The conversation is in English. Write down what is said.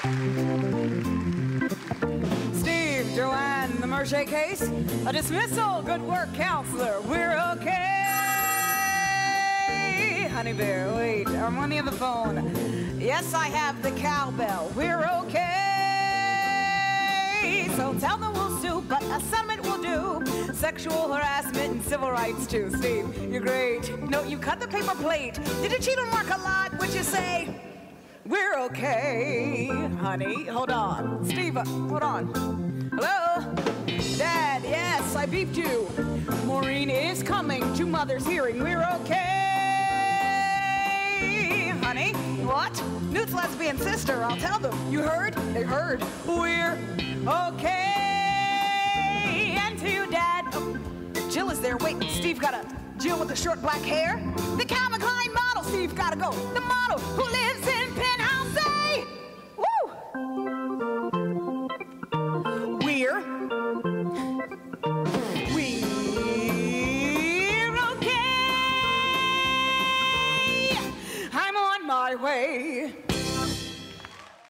Steve, Joanne, the Mercier case, a dismissal, good work, counselor, we're okay. Honey bear, wait, I'm on the other phone. Yes, I have the cowbell, we're okay. So tell them we'll sue, but a summit will do. Sexual harassment and civil rights too. Steve, you're great. No, you cut the paper plate. Did you cheat on Mark a lot? What'd you say? We're okay, honey. Hold on. Steve, hold on. Hello? Dad, yes, I beeped you. Maureen is coming to Mother's hearing. We're okay, honey. What? Newt's lesbian sister, I'll tell them. You heard? They heard. We're okay. And to you, Dad. Oh, Jill is there waiting. Steve got a Jill with the short black hair. The Calvin Klein model. Steve gotta go. The model who lives in Penthouse A. Woo! We're okay. I'm on my way.